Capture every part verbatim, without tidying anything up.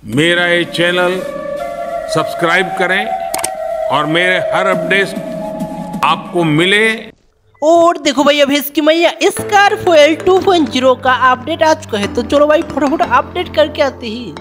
मेरा ये channel subscribe करें और मेरे हर अपडेट आपको मिले। और देखो भाई अभी इसकी मैया स्कारफेल टू पॉइंट ज़ीरो का अपडेट आ चुका है, तो चलो भाई फटाफट अपडेट करके आते ही।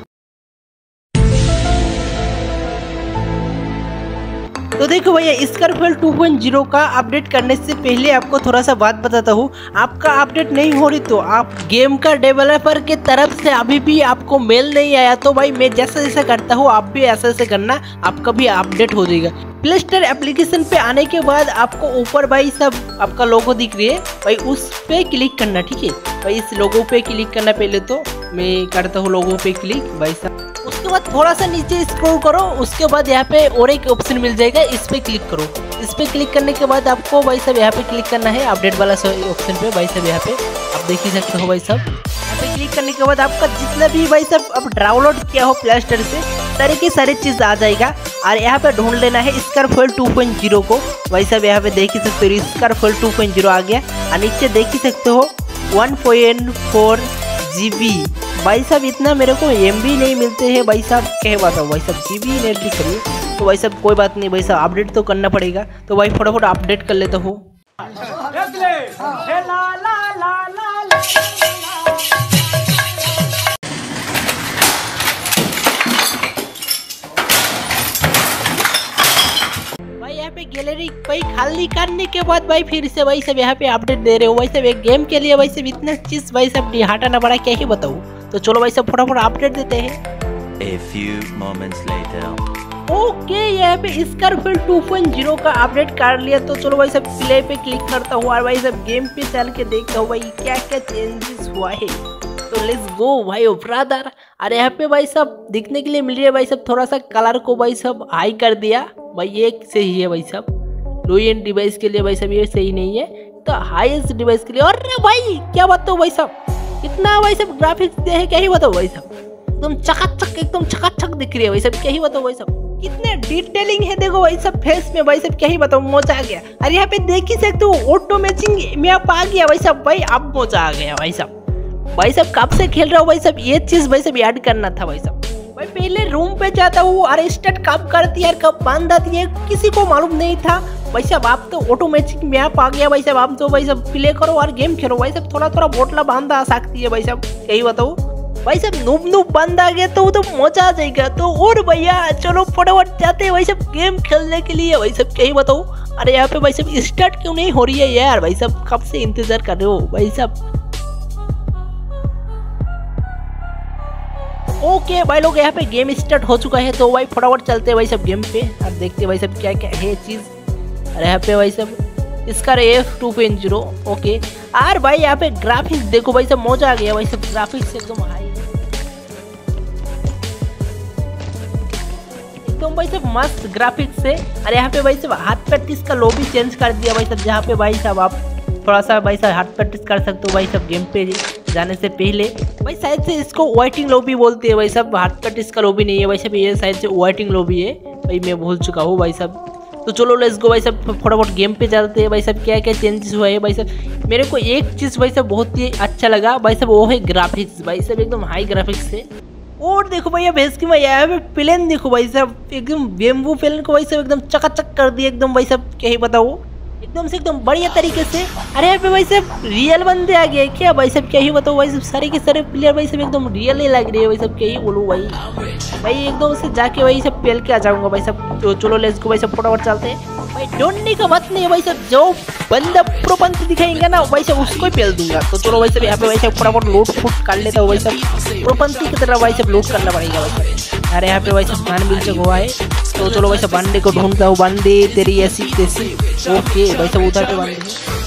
तो देखो भैया स्कारफेल टू पॉइंट ज़ीरो का अपडेट करने से पहले आपको थोड़ा सा बात बताता हूँ। आपका अपडेट नहीं हो रही तो आप गेम का डेवलपर के तरफ से अभी भी आपको मेल नहीं आया तो भाई मैं जैसा जैसा करता हूँ आप भी ऐसा ऐसा करना, आपका भी अपडेट हो जाएगा। प्ले स्टोर एप्लीकेशन पे आने के बाद आपको ऊपर भाई सब आपका लोगो दिख रही है भाई, उस पे क्लिक करना। ठीक है भाई, इस लोगो पे क्लिक करना। पहले तो मैं करता हूँ लोगो पे क्लिक भाई साहब। उसके बाद थोड़ा सा नीचे स्क्रॉल करो, उसके बाद यहाँ पे और एक ऑप्शन मिल जाएगा, इस पे क्लिक करो। इस पे क्लिक करने के बाद आपको भाई साहब यहाँ पे क्लिक करना है अपडेट वाला ऑप्शन पे भाई साहब। यहाँ पे आप देख ही सकते हो भाई साहब। यहाँ पे क्लिक करने के बाद आपका जितना भी भाई साहब अब डाउनलोड किया हो प्ले स्टोर से सारे के सारे चीज आ जाएगा। और यहाँ पे ढूंढ लेना है स्कारफेल टू पॉइंट ज़ीरो को भाई साहब। यहाँ पे देख ही सकते हो स्कारफेल टू पॉइंट ज़ीरो आ गया और नीचे देख ही सकते हो one point four G B भाई साहब। इतना मेरे को एम बी नहीं मिलते हैं भाई साहब, क्या बताओ भाई साहब। जी बी नेट भी करिए तो भाई साहब कोई बात नहीं भाई साहब, अपडेट तो करना पड़ेगा। तो भाई फटाफट अपडेट कर लेता हूँ। यहाँ पे गैलरी भाई खाली करने के बाद भाई फिर से भाई सब यहाँ पे अपडेट दे रहे हो भाई सब। एक गेम के लिए भाई सब इतना चीज भाई सब हटाना पड़ा, क्या ही बताऊँ। तो चलो भाई सब फटाफट अपडेट देते हैं। A few moments later. Okay यहाँ पे स्कारफेल टू पॉइंट ज़ीरो का अपडेट कर लिया। तो चलो भाई सब प्ले पे क्लिक करता हूँ और भाई सब गेम पे चल के देखता हूँ भाई क्या क्या चेंजेस हुआ है। तो लेट्स गो भाई ओ ब्रदर। अरे यहाँ पे भाई सब दिखने के लिए मिल रही है भाई सब, थोड़ा सा कलर को भाई सब हाई कर दिया भाई, ये सही है भाई सब। लो एंड डिवाइस के लिए भाई सब ये सही नहीं है, तो हाईएस्ट डिवाइस के लिए। और भाई क्या बताओ भाई सब, इतना भाई सब ग्राफिक्स दिया है, क्या ही बताओ भाई सब। एकदम चकाचक एकदम चकाचक दिख रही है भाई सब, क्या ही बताओ भाई सब। कितने डिटेलिंग है देखो भाई सब फेस में भाई सब, क्या ही बताओ मजा आ गया। अरे यहाँ पे देख ही सकते हो ऑटो मैचिंग मैप आ गया भाई सब। भाई अब मजा आ गया भाई सब। भाई सब कब से खेल रहा हूँ भाई सब, ये चीज भाई सब याद करना था भाई सब। भाई पहले रूम पे जाता हूँ और स्टार्ट कब करती है कब बंद आती है किसी को मालूम नहीं था भाई साहब। आप तो ऑटोमेटिक मैप आ गया भाई साहब। आप तो भाई सब प्ले करो और गेम खेलो भाई साहब। थोड़ा थोड़ा बोतला बंद आ सकती है भाई साहब, यही बताओ भाई साहब। नूब नूब बंद आ गया तो तो मजा आ जाएगा। तो और भैया चलो फटाफट जाते हैं भाई साहब गेम खेलने के लिए भाई साहब, क्या ही बताओ। अरे यहाँ पे भाई साहब स्टार्ट क्यों नहीं हो रही है यार भाई साहब, कब से इंतजार कर रहे हो भाई साहब। ओके भाई लोग यहाँ पे गेम स्टार्ट हो चुका है, तो भाई फटाफट चलते हैं भाई सब गेम पे और देखते हैं भाई सब क्या क्या है चीज। अरे यहाँ पे भाई सब इसका F two point zero okay. और भाई यहाँ पे ग्राफिक्स देखो भाई सब, मजा आ गया भाई सब। ग्राफिक्स एकदम हाई एकदम भाई सब मस्त ग्राफिक्स से। अरे यहाँ पे भाई सब हाथ प्रैक्टिस का लॉबी चेंज कर दिया भाई सब, जहाँ पे भाई सब आप थोड़ा सा भाई साहब हाथ प्रैक्टिस कर सकते हो भाई सब गेम पे जाने से पहले। भाई शायद से इसको वेटिंग लॉबी बोलते हैं भाई सब, हाथ प्रैक्टिस का लॉबी नहीं है भाई सब, ये शायद से वेटिंग लॉबी है भाई, मैं भूल चुका हूँ भाई सब। तो चलो लेट्स गो भाई सब फटाफट गेम पे चलते हैं भाई सब। क्या क्या चेंजेस हुआ है भाई सब, मेरे को एक चीज़ भाई सब बहुत ही अच्छा लगा भाई सब, वो है ग्राफिक्स भाई सब, एकदम हाई ग्राफिक्स है। और देखो भैया भेज की मैं यहाँ पे प्लेन देखो भाई सब, एकदम बेम्बू प्लेन को भाई सब एकदम चकाचक कर दिया एकदम भाई सब, क्या ही बताओ एकदम से एकदम बढ़िया तरीके से। अरे यहाँ पे भाई सब रियल बंदे आ गए क्या भाई सब, क्या ही बताओ भाई सब। सारे के सारे प्लेयर भाई सब एकदम रियल ही लग रही है भाई सब, क्या ही बोलूँ भाई। भाई एकदम से जाके भाई सब पेल के आ जाऊंगा भाई सब। तो चलो लेट्स गो भाई सब फटाफट चलते हैं भाई। ढूंढने का बात नहीं है भाई सब, जो बंदा प्रोपंथ दिखाएंगे ना भाई सब उसको ही पेल दूंगा। तो चलो भाई सब यहाँ पे भाई सब फटाफट लूट फूट कर लेता हूँ भाई सब, प्रोपंथी की तरह भाई सब लूट करना पड़ेगा भाई सब। अरे यहाँ पे भाई सब खान मिल चुका हुआ है, तो चलो भाई सब बंदे को ढूंढता हूँ। बंदे तेरी ऐसी तैसी ओके भाई सब उधर पे बंदे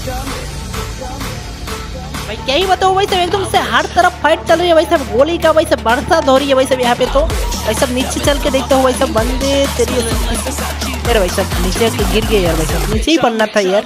भाई, क्या ही बताओ भाई सब। एकदम से हर तरफ फाइट चल रही है भाई सब, गोली का भाई सब बरसात हो रही है भाई सब यहाँ पे। तो भाई सब नीचे चल के देखता हूँ भाई सब, बंदे तेरी अरे भाई सब नीचे के गिर गए यार भाई सब, नीचे ही पड़ना था यार।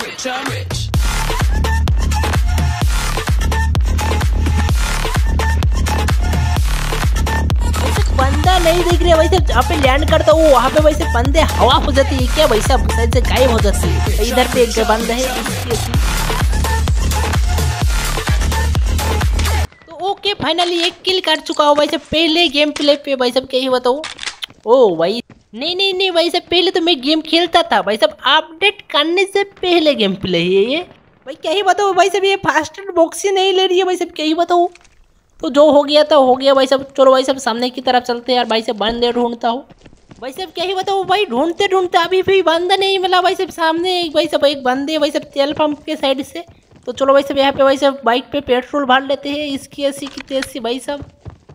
बंदा नहीं दिख रहा भाई साहब, जहाँ पे लैंड करता हूँ वहाँ पे भाई से बंदे हवा हो जाती है क्या भाई साहब, शायद से गायब हो जाती है। इधर पे एक बंदा है, ओके फाइनली एक किल कर चुका हूँ भाई साहब पहले गेम प्ले पे भाई साहब, क्या ही बताऊँ। ओ भाई नहीं नहीं नहीं भाई साहब, पहले तो मैं गेम खेलता था भाई साहब, अपडेट करने से पहले गेम प्ले है ये भाई, क्या ही बताऊँ भाई साहब। ये फास्टेड बॉक्स ही नहीं ले रही है भाई साहब, क्या ही बताऊँ। तो जो हो गया था हो गया भाई साहब। चलो भाई साहब सामने की तरफ चलते हैं यार भाई साहब, बंदे ढूंढता हूँ भाई साहब, क्या ही बताऊँ भाई। ढूंढते ढूंढते अभी भी बंदा नहीं मिला भाई साहब। सामने एक भाई साहब एक बंदे भाई साहब तेल पंप के साइड से। तो चलो भाई साहब यहाँ पे भाई साहब बाइक पे पेट्रोल भर लेते हैं इसकी अस्सी की तेज से भाई साहब।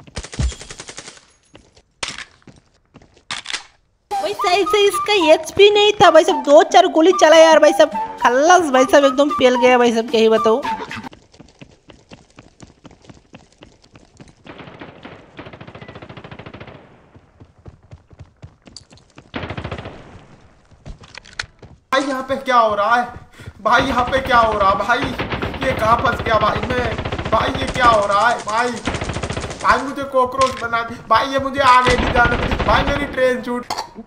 भाई सही से इसका एच पी नहीं था भाई साहब, दो चार गोली चला यार भाई साहब, खल्लास भाई साहब एकदम पेल गया भाई साहब, क्या ही बताऊँ। भाई यहाँ पे क्या हो रहा है भाई, यहाँ पे क्या हो रहा है भाई, ये कहाँ फंस गया भाई मैं, भाई ये क्या हो रहा है भाई, भाई मुझे कॉकरोच बना दी भाई, ये मुझे आगे नहीं जाने दे भाई, मेरी ट्रेन छूट।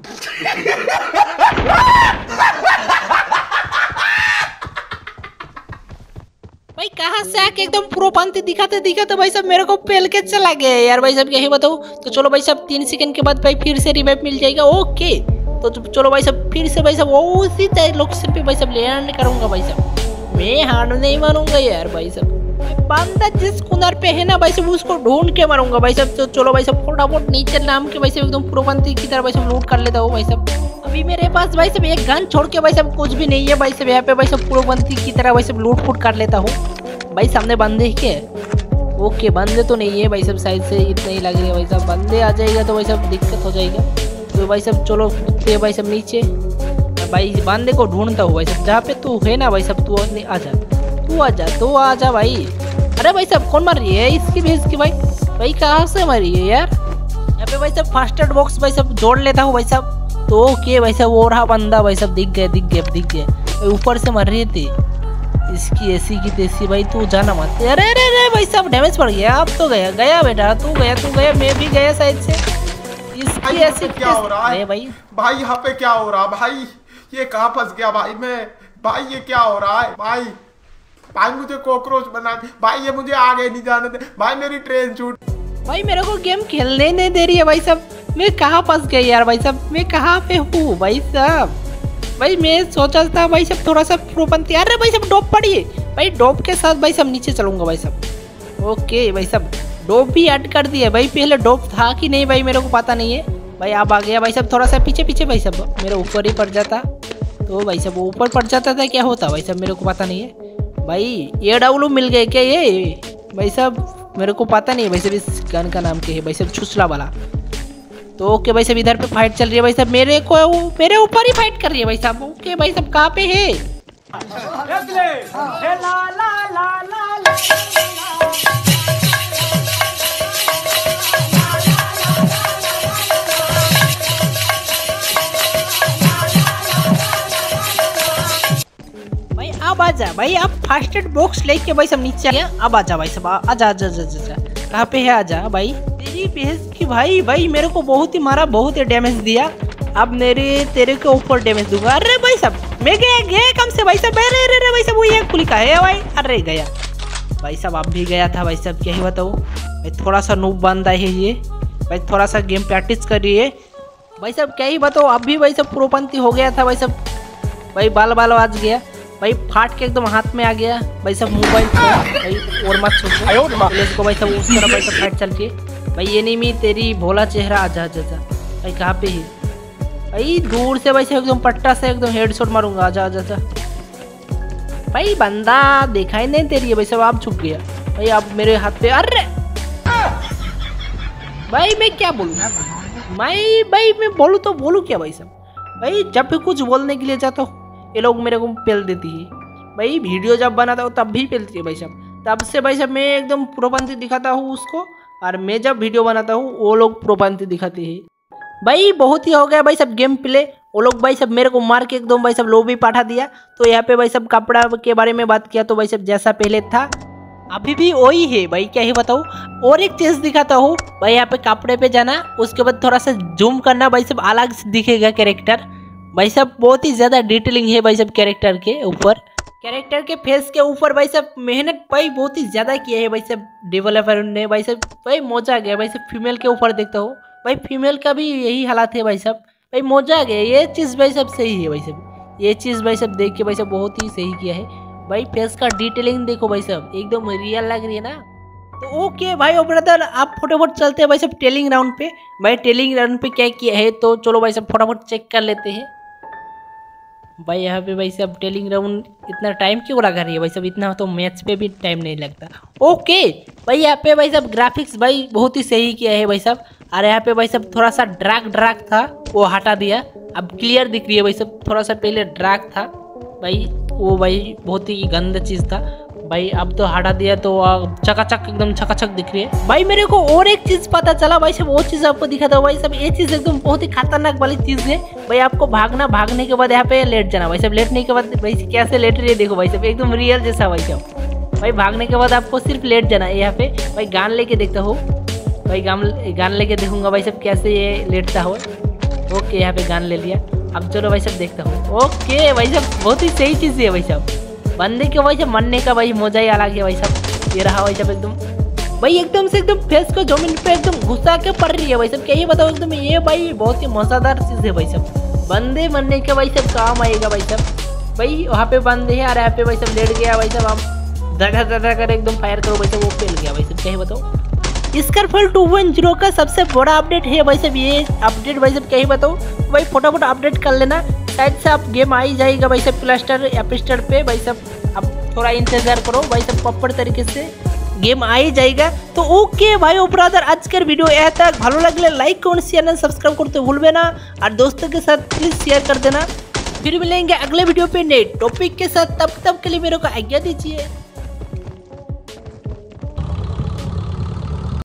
भाई कहाँ से आके एकदम प्रोपंथी दिखाते दिखाते भाई साहब मेरे को पेल के चला गया यार भाई साहब, क्या ही बताऊँ। तो चलो भाई साहब तीन सेकंड के बाद भाई फिर से रिवाइव मिल जाएगा। ओके तो चलो भाई साहब फिर से भाई साहब उसी लोकेशन पे भाई साहब लैंड करूंगा भाई साहब, मैं हार नहीं मानूंगा यार भाई साहब। बंदा जिस कुनर पे है ना भाई साहब उसको ढूंढ के मारूंगा भाई साहब। तो चलो भाई साहब फटाफट नीचे नाम के भाई साहब एकदम प्रोपंथी की तरह भाई साहब लूट कर लेता हूँ भाई साहब। अभी मेरे पास भाई साहब एक गन छोड़ के भाई साहब कुछ भी नहीं है भाई साहब, यहाँ पे भाई साहब प्रोपंथी की तरह भाई साहब लूट फूट कर लेता हूँ भाई। सामने बंदे के ओके बंदे तो नहीं है भाई साहब, साइड से इतना ही लग रही है भाई साहब, बंदे आ जाएगा तो भाई साहब दिक्कत हो जाएगा। तो भाई साहब चलो कूदते भाई साहब नीचे, भाई बंदे को ढूंढता हूँ भाई साहब, जहाँ पे तू है ना भाई साहब तू आ जा तू आ जा तू आ जा भाई। अरे भाई साहब कौन मार रही है इसकी भी इसकी भाई भाई कहाँ से मारी है यार। यहाँ पे भाई साहब फास्टेड बॉक्स भाई साहब जोड़ लेता हूँ भाई साहब। तो ओके भाई साहब वो रहा बंदा भाई साहब, दिख गया दिख गया दिख गया, ऊपर से मर रही थी इसकी ऐसी की तैसी भाई, तू जाना मत। अरे अरे अरे भाई साहब डैमेज पड़ गया, अब तो गया गया बेटा, तू गया तू गया मैं भी गया साइड से। इसकी ऐसी क्या हो रहा है भाई भाई, यहाँ पे क्या हो रहा है भाई, ये कहाँ फंस गया भाई मैं, भाई ये क्या हो रहा है भाई, भाई मुझे कॉकरोच बना दी भाई, ये मुझे आगे नहीं जाने दे भाई, मेरी ट्रेन छूट। भाई मेरे को गेम खेलने नहीं दे रही है भाई साहब, मैं कहाँ फंस गई यार भाई साहब, मैं कहाँ पे हूँ भाई साहब। भाई मैं सोचा था भाई साहब थोड़ा सा प्रोपंथी, अरे भाई साहब डॉप पड़ी है भाई, डॉप के साथ भाई साहब नीचे चलूंगा भाई साहब। ओके भाई साहब डॉप भी ऐड कर दिया भाई, पहले डॉप था कि नहीं भाई मेरे को पता नहीं है भाई। अब आ गया भाई साहब थोड़ा सा पीछे पीछे भाई साहब, मेरे ऊपर ही पड़ जाता तो भाई साहब ऊपर पड़ जाता था क्या होता भाई साहब मेरे को पता नहीं है भाई। ये डब्लू मिल गए क्या ये भाई साहब, मेरे को पता नहीं है भाई साहब इस गन का नाम क्या है भाई साहब, छुछला वाला। तो ओके भाई साहब इधर पे फाइट चल रही है भाई साहब, मेरे को मेरे ऊपर ही फाइट कर रही है भाई साहब। ओके भाई साहब कहाँ पे है भाई, अब आजा भाई, अब फास्टेड बॉक्स लेके भाई सब नीचे आ गया। अब आजा भाई सब, आजा आजा आजा आजा, कहाँ पे है आजा भाई। तेरी भैंस की भाई भाई मेरे को बहुत ही मारा, बहुत ही डैमेज दिया, अब मेरे तेरे के ऊपर डैमेज दूंगा। अरे भाई सब मैं गया गया कम से भाई सब, अरे अरे भाई सब वो ये कुली का है भाई, अरे गया भाई सब, अब भी गया था भाई सब, क्या ही बताओ भाई, थोड़ा सा नूब बंदा है ये भाई, थोड़ा सा गेम प्रैक्टिस करिए भाई सब, क्या ही बताओ। अब भी भाई सब प्रोपंथी हो गया था भाई सब, भाई बाल बाल आज गया भाई, फाट के एकदम हाथ में आ गया भाई सब मोबाइल भाई, और मत सोचो इसको भाई सब, उस तरह भाई सब फाइट चल के भाई। ये नहीं मी तेरी भोला चेहरा, आजा आजा आजा भाई, कहाँ पे है भाई, दूर से भाई से एकदम पट्टा से एकदम हेडशॉट मारूंगा, आजा आजा आजा भाई। बंदा दिखाई नहीं दे रही है भाई सब, आप छुप गया भाई, अब मेरे हाथ पे। अरे भाई मैं क्या बोलूँ भाई, भाई मैं बोलूँ तो बोलूँ क्या भाई सब, भाई जब भी कुछ बोलने के लिए जाता हूँ ये लोग मेरे को पेल देती है भाई। वीडियो जब बनाता हूँ तब भी पेलती है भाई साहब, तब से भाई साहब मैं एकदम प्रोपंथी दिखाता हूँ उसको, और मैं जब वीडियो बनाता हूँ वो लोग प्रोपंथी दिखाते हैं भाई। बहुत ही हो गया भाई सब गेम प्ले, वो लोग भाई सब मेरे को मार के एकदम भाई सब लॉबी पाठा दिया। तो यहाँ पे भाई सब कपड़ा के बारे में बात किया तो भाई सब जैसा पहले था अभी भी वही है भाई, क्या ही बताऊँ। और एक चीज़ दिखाता हूँ भाई, यहाँ पे कपड़े पे जाना, उसके बाद थोड़ा सा जूम करना भाई सब, अलग से दिखेगा कैरेक्टर भाई साहब, बहुत ही ज़्यादा डिटेलिंग है भाई सब कैरेक्टर के ऊपर, कैरेक्टर के फेस के ऊपर भाई साहब मेहनत भाई बहुत ही ज़्यादा किया है भाई साहब डेवलपर ने भाई साहब। भाई मजा आ गया भाई साहब। फीमेल के ऊपर देखता हो भाई, फीमेल का भी यही हालात है भाई साहब। भाई मजा आ गया, ये चीज़ भाई साहब सही है भाई साहब। ये चीज़ भाई साहब देख के भाई साहब बहुत ही सही किया है भाई। फेस का डिटेलिंग देखो भाई साहब, एकदम रियल लग रही है ना। तो ओके भाई ओ ब्रदर, आप फटाफट चलते हैं भाई साहब टेलिंग राउंड पे। भाई टेलिंग राउंड पे क्या किया है तो चलो भाई साहब फटाफट चेक कर लेते हैं। भाई यहाँ पे भाई साहब टेलिंग राउंड इतना टाइम क्यों लगा रही है भाई साहब, इतना तो मैच पे भी टाइम नहीं लगता। ओके भाई यहाँ पे भाई साहब ग्राफिक्स भाई बहुत ही सही किया है भाई साहब। और यहाँ पे भाई साहब थोड़ा सा ड्रैग ड्रैग था वो हटा दिया, अब क्लियर दिख रही है भाई साहब। थोड़ा सा पहले ड्रैग था भाई, वो भाई बहुत ही गंदा चीज़ था भाई, अब तो हटा दिया तो चकाचक एकदम चकाचक दिख रही है भाई। मेरे को और एक चीज़ पता चला भाई साहब, वो चीज़ आपको दिखा था भाई साहब। ये चीज़ एकदम बहुत ही खतरनाक वाली चीज़ है भाई। आपको भागना, भागने के बाद यहाँ पे लेट जाना भाई साहब। लेटने के बाद भाई कैसे लेट रही है देखो भाई साहब, एकदम रियल जैसा भाई साहब। भाई भागने के बाद आपको सिर्फ लेट जाना है यहाँ पे। भाई गान लेके देखता हो भाई, गान गान लेके देखूंगा भाई साहब कैसे ये लेटता हो। ओके यहाँ पे गान ले लिया, अब चलो भाई साहब देखता हूँ। ओके भाई साहब बहुत ही सही चीज़ है भाई साहब। बंदे के भाई साहब मरने का भाई मजा ही अलग है भाई साहब। ये रहा भाई साहब एकदम भाई एकदम से एकदम फेस को जमीन पे एकदम घुसा के पड़ रही है भाई साहब। क्या ये बताओ एकदम, ये भाई बहुत ही मज़ेदार चीज़ है भाई साहब। बंदे मरने के भाई साहब काम आएगा भाई साहब। भाई वहाँ पे बंदे हैं और यहाँ पे भाई साहब लेट गया भाई साहब। आप धड़ा धड़ा कर एकदम फायर करो भाई साहब, वो फेल गया भाई साहब। क्या ये बताओ, स्कारफल टू पॉइंट ज़ीरो का सबसे बड़ा अपडेट है भाई साहब ये अपडेट भाई साहब। क्या ही बताओ भाई, फटाफट अपडेट कर लेना, शायद से आप गेम आ ही जाएगा भाई साहब प्ले स्टोर ऐप स्टोर पे भाई साहब। अब थोड़ा इंतजार करो भाई साहब, प्रॉपर तरीके से गेम आ ही जाएगा। तो ओके भाई ओ ब्रदर, आजकल वीडियो यहाँ तक भालो लगले लाइक कमेंट शेयर सब्सक्राइब करते भूलबे ना, और दोस्तों के साथ प्लीज शेयर कर देना। फिर मिलेंगे अगले वीडियो पे नए टॉपिक के साथ, तब तक के लिए मेरे को आज्ञा दीजिए।